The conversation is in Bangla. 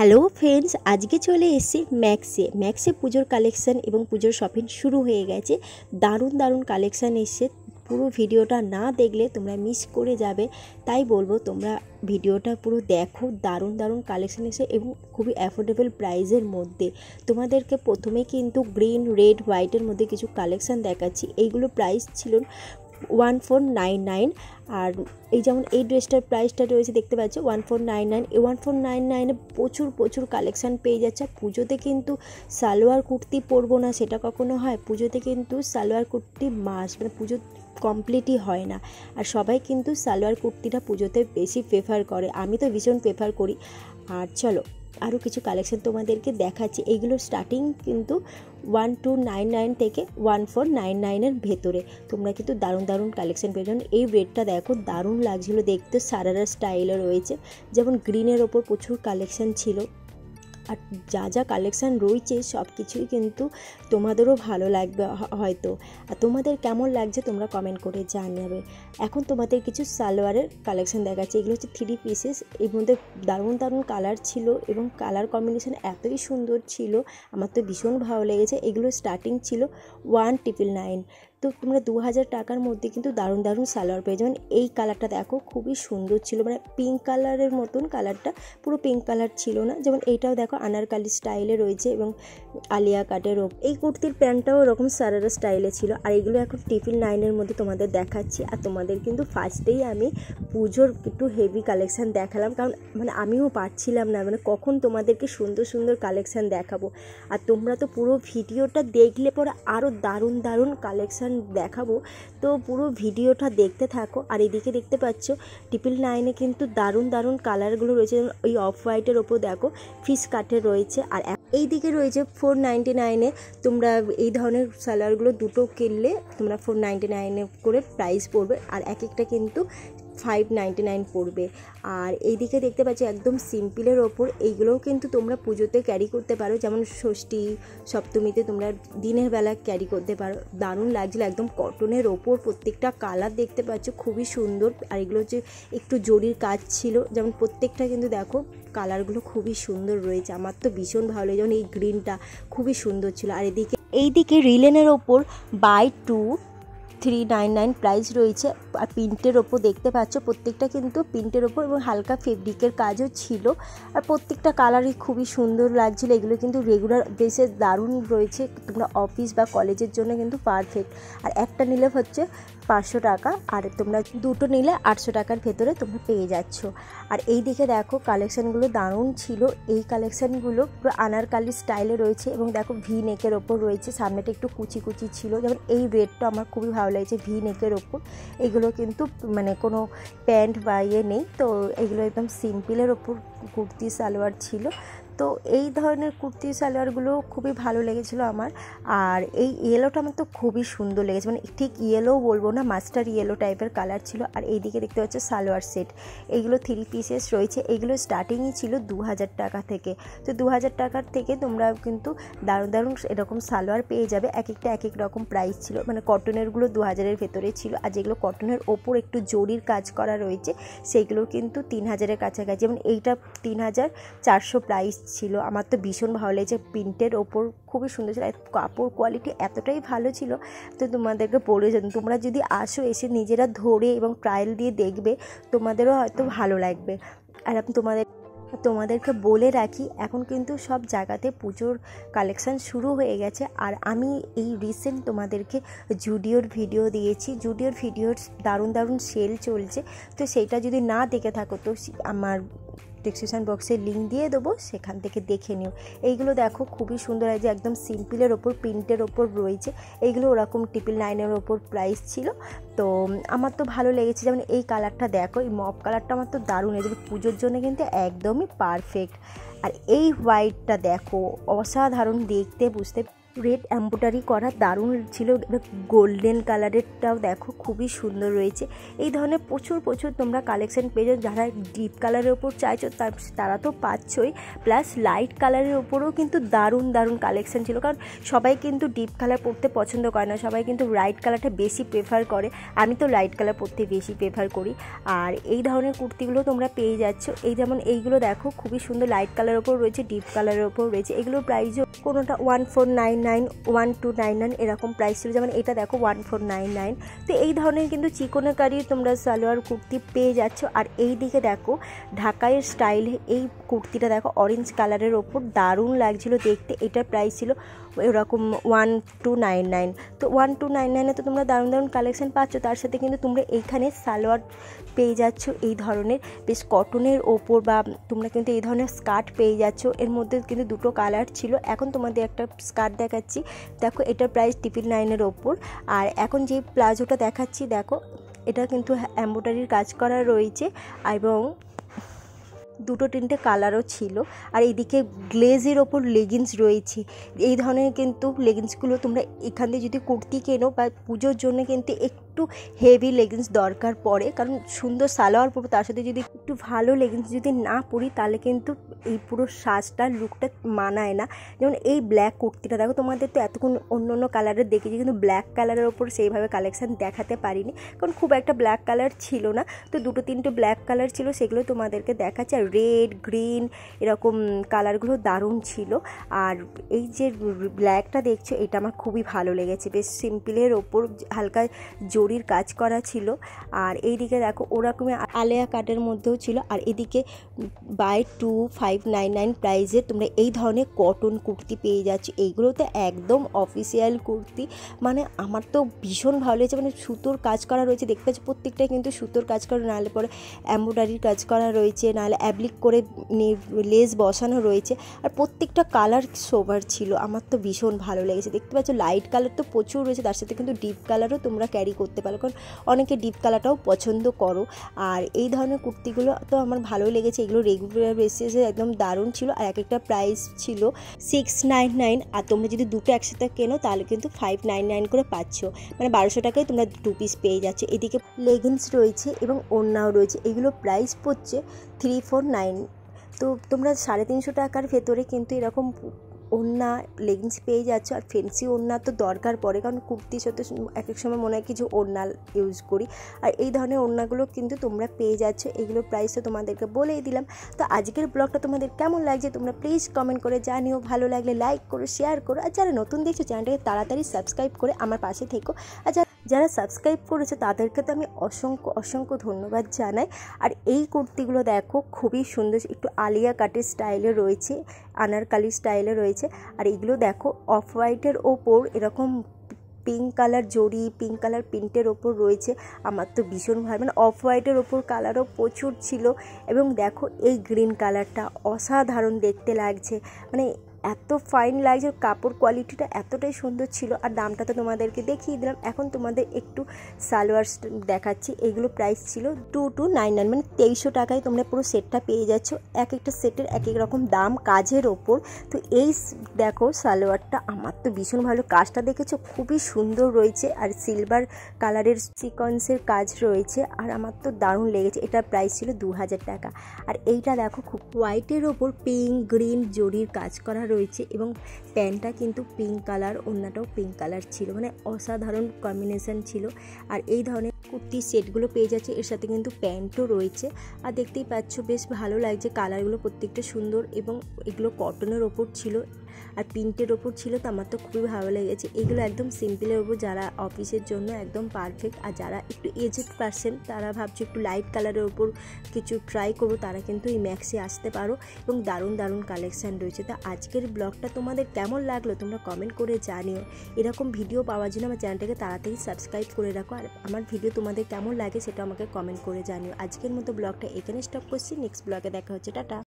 হ্যালো ফ্রেন্ডস, আজকে চলে এসেছি ম্যাক্সে পুজোর কালেকশান এবং পুজোর শপিং শুরু হয়ে গেছে। দারুণ দারুণ কালেকশান এসছে। পুরো ভিডিওটা না দেখলে তোমরা মিস করে যাবে, তাই বলবো তোমরা ভিডিওটা পুরো দেখো। দারুণ দারুণ কালেকশান এসে এবং খুবই অ্যাফোর্ডেবল প্রাইসের মধ্যে। তোমাদেরকে প্রথমে কিন্তু গ্রিন, রেড, হোয়াইটের মধ্যে কিছু কালেকশান দেখাচ্ছি। এইগুলো প্রাইস ছিল 1499। আর এই যেমন এই ড্রেসটার প্রাইসটা রয়েছে দেখতে পাচ্ছ 1499। এই 1499-এ প্রচুর কালেকশান পেয়ে যাচ্ছে। পুজোতে কিন্তু সালোয়ার কুর্তি পরবো না সেটা কখনো হয়, পুজোতে কিন্তু সালোয়ার কুর্তি মাস্ট, মানে পুজো কমপ্লিটই হয় না। আর সবাই কিন্তু সালোয়ার কুর্তিটা পুজোতে বেশি প্রেফার করে, আমি তো ভীষণ প্রেফার করি। আর চলো আরও কিছু কালেকশান তোমাদেরকে দেখাচ্ছি। এইগুলো স্টার্টিং কিন্তু 1299 থেকে 1499-এর ভেতরে তোমরা কিন্তু দারুণ দারুণ কালেকশান পেয়ে যাবেন। এই রেডটা দেখো দারুণ লাগছিলো দেখতে, সারারা স্টাইলে রয়েছে। যেমন গ্রিনের ওপর প্রচুর কালেকশান ছিল। আর যা কালেকশান রয়েছে সব কিছুই কিন্তু তোমাদেরও ভালো লাগবে হয়তো। আর তোমাদের কেমন লাগছে তোমরা কমেন্ট করে জানাবে। এখন তোমাদের কিছু সালোয়ারের কালেকশান দেখাচ্ছে। এগুলো হচ্ছে 3 পিসেস, এর মধ্যে দারুণ দারুণ কালার ছিল এবং কালার কম্বিনেশান এতই সুন্দর ছিল, আমার তো ভীষণ ভালো লেগেছে। এগুলো স্টার্টিং ছিল 1999। তো তোমরা 2000 টাকার মধ্যে কিন্তু দারুণ দারুণ সালোয়ার পেয়ে যাবেন। এই কালারটা দেখো খুবই সুন্দর ছিল, মানে পিঙ্ক কালারের মতন, কালারটা পুরো পিঙ্ক কালার ছিল না। যেমন এইটাও দেখো আনারকালি স্টাইলে রয়েছে এবং আলিয়া কাটের এই কুর্তির প্যান্টটাও এরকম সারারা স্টাইলে ছিল। আর এগুলো এখন 999-এর মধ্যে তোমাদের দেখাচ্ছি। আর তোমাদের কিন্তু ফার্স্টেই আমি পুজোর একটু হেভি কালেকশান দেখালাম, কারণ মানে আমিও পারছিলাম না, মানে কখন তোমাদেরকে সুন্দর সুন্দর কালেকশান দেখাবো। আর তোমরা তো পুরো ভিডিওটা দেখলে পরে আরও দারুণ দারুণ কালেকশান দেখাবো, তো পুরো ভিডিওটা দেখতে থাকো। আর এদিকে দেখতে পাচ্ছ 999-এ কিন্তু দারুণ দারুণ কালারগুলো রয়েছে। যেমন ওই অফ হোয়াইটের ওপর দেখো ফিশ কাটের রয়েছে। আর এই দিকে রয়েছে 499-এ। তোমরা এই ধরনের সালোয়ারগুলো দুটো কিনলে তোমরা 499 করে প্রাইস পড়বে, আর এক একটা কিন্তু 599 পড়বে। আর এইদিকে দেখতে পাচ্ছি একদম সিম্পলের ওপর, এইগুলোও কিন্তু তোমরা পুজোতে ক্যারি করতে পারো, যেমন ষষ্ঠী সপ্তমীতে তোমরা দিনের বেলা ক্যারি করতে পারো। দারুণ লাগছিলো, একদম কটনের ওপর, প্রত্যেকটা কালার দেখতে পাচ্ছ খুবই সুন্দর। আর এগুলো হচ্ছে একটু জরির কাজ ছিল, যেমন প্রত্যেকটা কিন্তু দেখো কালারগুলো খুবই সুন্দর রয়েছে, আমার তো ভীষণ ভালো লাগে। যেমন এই গ্রিনটা খুবই সুন্দর ছিল। আর এইদিকে রিলেনের ওপর বাই 2 399 প্রাইস রয়েছে। আর প্রিন্টের ওপর দেখতে পাচ্ছ প্রত্যেকটা কিন্তু প্রিন্টের ওপর এবং হালকা ফেব্রিকের কাজও ছিল। আর প্রত্যেকটা কালারই খুবই সুন্দর লাগছিলো। এগুলো কিন্তু রেগুলার বেসে দারুণ রয়েছে, তোমরা অফিস বা কলেজের জন্য কিন্তু পারফেক্ট। আর একটা নিলে হচ্ছে 500 টাকা, আর তোমরা দুটো নিলে 800 টাকার ভেতরে তোমরা পেয়ে যাচ্ছ। আর এই দিকে দেখো কালেকশানগুলো দারুণ ছিল। এই কালেকশানগুলো পুরো আনারকালি স্টাইলে রয়েছে এবং দেখো ভি নেকের ওপর রয়েছে, সামনেটা একটু কুচি কুচি ছিল। যেমন এই রেডটা আমার খুবই ভালো লাগছে, ভি নেকের ওপর। এগুলো কিন্তু মানে কোনো প্যান্ট বা ইয়ে নেই, তো এগুলো একদম সিম্পলের ওপর কুর্তি সালোয়ার ছিল। তো এই ধরনের কুর্তি সালোয়ারগুলো খুবই ভালো লেগেছিলো আমার। আর এই ইয়েলোটা আমার তো খুবই সুন্দর লেগেছে, মানে ঠিক ইয়েলোও বলবো না, মাস্টার ইয়েলো টাইপের কালার ছিল। আর এইদিকে দেখতে পাচ্ছ সালোয়ার সেট, এইগুলো 3 পিসেস রয়েছে। এইগুলো স্টার্টিংই ছিল 2000 টাকা থেকে। তো 2000 টাকার থেকে তোমরা কিন্তু দারুণ দারুণ এরকম সালোয়ার পেয়ে যাবে। এক একটা এক এক রকম প্রাইস ছিল, মানে কটনেরগুলো 2000-এর ভেতরে ছিল। আর যেগুলো কটনের ওপর একটু জরির কাজ করা রয়েছে সেইগুলো কিন্তু 3000-এর কাছাকাছি। যেমন এইটা 3400 প্রাইস ছিল, আমার তো ভীষণ ভালো লেগেছে। প্রিন্টের ওপর খুবই সুন্দর ছিল, কাপড় কোয়ালিটি এতটাই ভালো ছিল। তো তোমাদেরকে পরে তোমরা যদি আসো, এসে নিজেরা ধরে এবং ট্রায়াল দিয়ে দেখবে, তোমাদেরও হয়তো ভালো লাগবে। আর আমি তোমাদেরকে বলে রাখি, এখন কিন্তু সব জায়গাতে পুজোর কালেকশান শুরু হয়ে গেছে। আর আমি এই রিসেন্ট তোমাদেরকে জুডিওর ভিডিও দিয়েছি, জুডিওর ভিডিওর দারুণ দারুণ সেল চলছে। তো সেইটা যদি না দেখে থাকো তো আমার ডেসক্রিপশন বক্সে লিঙ্ক দিয়ে দেবো, সেখান থেকে দেখে নিও। এইগুলো দেখো খুবই সুন্দর আছে, একদম সিম্পলের ওপর প্রিন্টের ওপর রয়েছে। এইগুলো ওরকম 999-এর ওপর প্রাইস ছিল, তো আমার তো ভালো লেগেছে। যেমন এই কালারটা দেখো, এই মপ কালারটা আমার তো দারুণ হয়েছে, পুজোর জন্য কিন্তু একদমই পারফেক্ট। আর এই হোয়াইটটা দেখো অসাধারণ দেখতে, বুঝতে রেড এমব্রয়ডারি করা দারুণ ছিল। গোল্ডেন কালারেরটাও দেখো খুবই সুন্দর রয়েছে। এই ধরনের প্রচুর তোমরা কালেকশন পেয়েছো। যারা ডিপ কালারের ওপর চাইছো তারা তো পাচ্ছই, প্লাস লাইট কালারের ওপরেও কিন্তু দারুণ কালেকশন ছিল। কারণ সবাই কিন্তু ডিপ কালার পরতে পছন্দ করে না, সবাই কিন্তু লাইট কালারটা বেশি প্রেফার করে। আমি তো লাইট কালার পরতে বেশি প্রেফার করি। আর এই ধরনের কুর্তিগুলো তোমরা পেয়ে যাচ্ছ। এই যেমন এইগুলো দেখো খুবই সুন্দর, লাইট কালারের ওপর রয়েছে, ডিপ কালারের ওপর রয়েছে। এগুলোর প্রাইসও কোনোটা 1499, 1299 এরকম প্রাইস ছিল। যেমন এটা দেখো 1499। তো এই ধরনের কিন্তু চিকনকারি তোমরা সালোয়ার কুর্তি পেয়ে যাচ্ছ। আর এই দিকে দেখো ঢাকাইয়ের স্টাইলে এই কুর্তিটা দেখো অরেঞ্জ কালারের ওপর দারুণ লাগছিল দেখতে। এটার প্রাইস ছিল এরকম 1299। তো 1299 তো তোমরা দারুণ কালেকশন পাচ্ছ। তার সাথে কিন্তু তোমরা এইখানে সালোয়ার পেয়ে যাচ্ছ এই ধরনের বেশ কটনের ওপর, বা তোমরা কিন্তু এই ধরনের স্কার্ট পেয়ে যাচ্ছ। এর মধ্যে কিন্তু দুটো কালার ছিল। এখন তোমাদের একটা স্কার্ট দেখাচ্ছি, দেখো এটার প্রাইস 999 ওপর। আর এখন যে প্লাজোটা দেখাচ্ছি দেখো, এটা কিন্তু এমব্রয়ডারির কাজ করা রয়েছে এবং দুটো তিনটে কালারও ছিল। আর এইদিকে গ্লেজের ওপর লেগিংস রয়েছে। এই ধরনের কিন্তু লেগিংসগুলো তোমরা এখান থেকে যদি কুর্তি কেনো বা পুজোর জন্য কিন্তু একটু হেভি লেগিংস দরকার পড়ে, কারণ সুন্দর সালোয়ার পরবো তার সাথে যদি একটু ভালো লেগিংস যদি না পরি তাহলে কিন্তু এই পুরো সাজটা লুকটা মানায় না। যেমন এই ব্ল্যাক কুর্তিটা দেখো, তোমাদের তো এতক্ষণ অন্য কালারের দেখেছি, কিন্তু ব্ল্যাক কালারের ওপর সেইভাবে কালেকশান দেখাতে পারিনি, কারণ খুব একটা ব্ল্যাক কালার ছিল না। তো দুটো তিনটে ব্ল্যাক কালার ছিল, সেগুলো তোমাদেরকে দেখাচ্ছি। আর রেড গ্রিন এরকম কালারগুলো দারুণ ছিল। আর এই যে ব্ল্যাকটা দেখছো এটা আমার খুবই ভালো লেগেছে, বেশ সিম্পলের ওপর হালকা জরির কাজ করা ছিল। আর এইদিকে দেখো ওরকমই আলেয়া কাটের মধ্যেও ছিল। আর এদিকে বাই 2599 প্রাইসে তোমরা এই ধরনের কটন কুর্তি পেয়ে যাচ্ছ। এইগুলো তো একদম অফিসিয়াল কুর্তি, মানে আমার তো ভীষণ ভালো লেগেছে। মানে সুতোর কাজ করা রয়েছে, দেখতে পাচ্ছি প্রত্যেকটাই কিন্তু সুতোর কাজ করা, নাহলে পরে এমব্রয়ডারির কাজ করা রয়েছে, নাহলে অ্যাপ্লিক করে লেস বসানো রয়েছে। আর প্রত্যেকটা কালার সোবার ছিল, আমার তো ভীষণ ভালো লেগেছে। দেখতে পাচ্ছ লাইট কালার তো প্রচুর রয়েছে, তার সাথে কিন্তু ডিপ কালারও তোমরা ক্যারি করতে পারো, কারণ অনেকে ডিপ কালারটাও পছন্দ করো। আর এই ধরনের কুর্তিগুলো তো আমার ভালোই লেগেছে। এগুলো রেগুলার বেসিসে একদম দারুণ ছিল। আর এক একটা প্রাইস ছিল 699। আর তোমরা যদি দুটো একসাথে কেনো তাহলে কিন্তু 599 করে পাচ্ছ, মানে 1200 টাকায় তোমরা 2 পিস পেয়ে যাচ্ছ। এদিকে লেগিংস রয়েছে এবং ওড়নাও রয়েছে। এগুলো প্রাইস পড়ছে 349। তো তোমরা 350 টাকার ভেতরে কিন্তু এরকম ওড়না লেগিংস পেয়ে যাচ্ছ। আর ফেন্সি ওড়না তো দরকার পড়ে, কারণ কুর্তির সাথে এক এক সময় মনে হয় কিছু ওড়না ইউজ করি। আর এই ধরনের ওড়নাগুলো কিন্তু তোমরা পেয়ে যাচ্ছ। এগুলোর প্রাইস তো তোমাদেরকে বলেই দিলাম। তো আজকের ব্লগটা তোমাদের কেমন লাগছে তোমরা প্লিজ কমেন্ট করে জানিও। ভালো লাগলে লাইক করো, শেয়ার করো। আর যারা নতুন দেখছো চ্যানেলটাকে তাড়াতাড়ি সাবস্ক্রাইব করে আমার পাশে থেকো। আর যারা সাবস্ক্রাইব করেছে তাদেরকে তো আমি অসংখ্য ধন্যবাদ জানাই। আর এই কুর্তিগুলো দেখো খুবই সুন্দর, একটু আলিয়া কাটের স্টাইলে রয়েছে, আনারকালি স্টাইলে রয়েছে। আর এগুলো দেখো অফ হোয়াইটের ওপর এরকম পিঙ্ক কালার জরি, পিঙ্ক কালার প্রিন্টের ওপর রয়েছে। আমার তো ভীষণ ভালো, মানে অফ হোয়াইটের ওপর কালারও প্রচুর ছিল। এবং দেখো এই গ্রিন কালারটা অসাধারণ দেখতে লাগছে, মানে এত ফাইন লাগছে, কাপড় কোয়ালিটিটা এতটাই সুন্দর ছিল। আর দামটা তো তোমাদেরকে দেখিয়ে দিলাম। এখন তোমাদের একটু সালোয়ার দেখাচ্ছি। এগুলো প্রাইস ছিল 2299, মানে 2300 টাকায় তোমরা পুরো সেটটা পেয়ে যাচ্ছ। এক একটা সেটের এক এক রকম দাম কাজের ওপর। তো এই দেখো সালোয়ারটা আমার তো ভীষণ ভালো, কাজটা দেখেছো খুবই সুন্দর রয়েছে। আর সিলভার কালারের সিকোয়েন্সের কাজ রয়েছে, আর আমার তো দারুণ লেগেছে। এটার প্রাইস ছিল 2000 টাকা। আর এইটা দেখো খুব হোয়াইটের ওপর পিঙ্ক গ্রিন জরির কাজ করা রয়েছে, এবং প্যান্টটা কিন্তু পিঙ্ক কালার, ওড়নাটাও পিঙ্ক কালার ছিল, মানে অসাধারণ কম্বিনেশন ছিল। আর এই ধরনের কুর্তির সেটগুলো পেয়ে যাচ্ছে, এর সাথে কিন্তু প্যান্টও রয়েছে। আর দেখতেই পাচ্ছ বেশ ভালো লাগছে, কালারগুলো প্রত্যেকটা সুন্দর, এবং এগুলো কটনের ওপর ছিল আর প্রিন্টের ওপর ছিল। তো আমার তো খুবই ভালো লেগেছে। এগুলো একদম সিম্পলের ওপর, যারা অফিসের জন্য একদম পারফেক্ট। আর যারা একটু এজেড পারসন, তারা ভাবছো একটু লাইট কালারের ওপর কিছু ট্রাই করবো, তারা কিন্তু এই ম্যাক্সে আসতে পারো, এবং দারুণ কালেকশান রয়েছে। তো আজকের ব্লগটা তোমাদের কেমন লাগলো তোমরা কমেন্ট করে জানিও। এরকম ভিডিও পাওয়ার জন্য আমার চ্যানেলটাকে তাড়াতাড়ি সাবস্ক্রাইব করে রাখো। আর আমার ভিডিও তোমাদের কেমন লাগে সেটা আমাকে কমেন্ট করে জানিও। আজকের মতো ব্লগটা এখানে স্টপ করছি, নেক্সট ব্লগে দেখা হচ্ছে, টাটা।